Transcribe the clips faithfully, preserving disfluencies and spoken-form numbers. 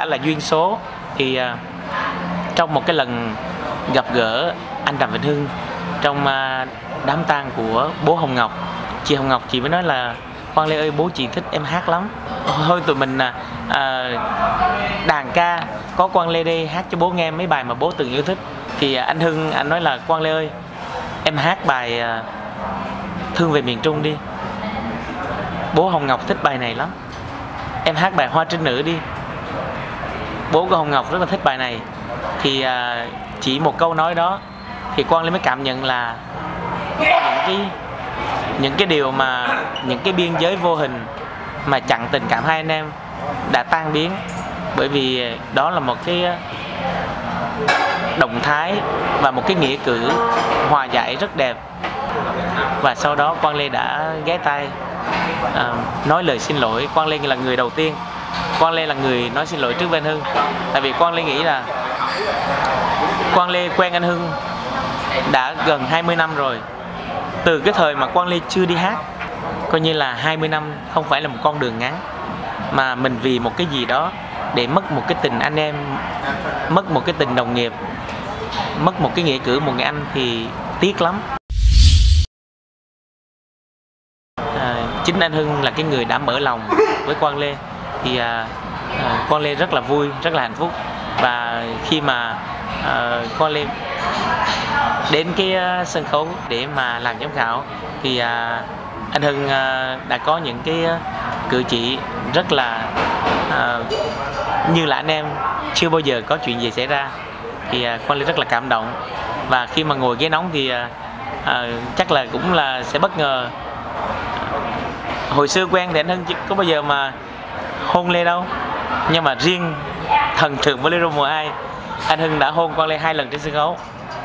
cả là duyên số. Thì uh, trong một cái lần gặp gỡ anh Đàm Vĩnh Hưng trong uh, đám tang của bố Hồng Ngọc, chị Hồng Ngọc chị mới nói là Quang Lê ơi, bố chị thích em hát lắm, thôi tụi mình uh, đàn ca có Quang Lê đây hát cho bố nghe mấy bài mà bố từng yêu thích. Thì uh, anh Hưng anh nói là Quang Lê ơi, em hát bài uh, Thương Về Miền Trung đi, bố Hồng Ngọc thích bài này lắm. Em hát bài Hoa Trinh Nữ đi, bố của Hồng Ngọc rất là thích bài này. Thì uh, chỉ một câu nói đó thì Quang Lê mới cảm nhận là những cái những cái điều mà những cái biên giới vô hình mà chặn tình cảm hai anh em đã tan biến, bởi vì đó là một cái động thái và một cái nghĩa cử hòa giải rất đẹp. Và sau đó Quang Lê đã ghé tay uh, nói lời xin lỗi. Quang Lê là người đầu tiên, Quang Lê là người nói xin lỗi trước bên Hưng. Tại vì Quang Lê nghĩ là Quang Lê quen anh Hưng đã gần hai mươi năm rồi, từ cái thời mà Quang Lê chưa đi hát. Coi như là hai mươi năm không phải là một con đường ngắn, mà mình vì một cái gì đó để mất một cái tình anh em, mất một cái tình đồng nghiệp, mất một cái nghĩa cử một người anh thì tiếc lắm. À, chính anh Hưng là cái người đã mở lòng với Quang Lê. Thì à, à, Quang Lê rất là vui, rất là hạnh phúc. Và khi mà à, Quang Lê đến cái uh, sân khấu để mà làm giám khảo thì uh, anh Hưng uh, đã có những cái uh, cử chỉ rất là uh, như là anh em chưa bao giờ có chuyện gì xảy ra. Thì uh, Quang Lê rất là cảm động. Và khi mà ngồi ghế nóng thì uh, uh, chắc là cũng là sẽ bất ngờ. Hồi xưa quen thì anh Hưng chưa có bao giờ mà hôn Lê đâu, nhưng mà riêng thần tượng Bolero mùa hai, anh Hưng đã hôn Quang Lê hai lần trên sân khấu.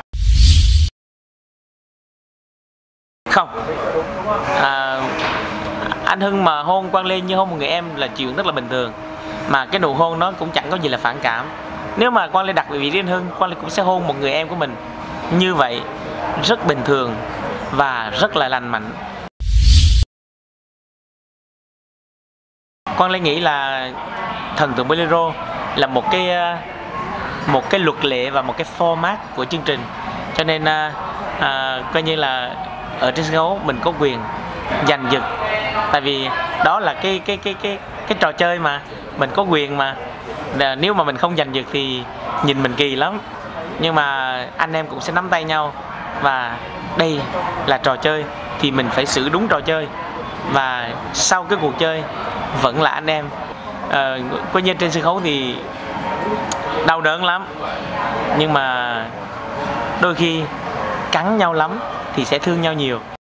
Không, à, anh Hưng mà hôn Quang Lê như hôn một người em là chuyện rất là bình thường, mà cái nụ hôn nó cũng chẳng có gì là phản cảm. Nếu mà Quang Lê đặt vị trí anh Hưng, Quang Lê cũng sẽ hôn một người em của mình như vậy, rất bình thường và rất là lành mạnh. Quang Lê nghĩ là thần tượng Bolero là một cái một cái luật lệ và một cái format của chương trình, cho nên à, coi như là ở trên sân khấu mình có quyền giành giật. Tại vì đó là cái cái cái cái cái trò chơi mà mình có quyền mà. Nếu mà mình không giành giật thì nhìn mình kỳ lắm. Nhưng mà anh em cũng sẽ nắm tay nhau, và đây là trò chơi thì mình phải xử đúng trò chơi. Và sau cái cuộc chơi vẫn là anh em. À, coi như trên sân khấu thì đau đớn lắm, nhưng mà đôi khi cắn nhau lắm thì sẽ thương nhau nhiều.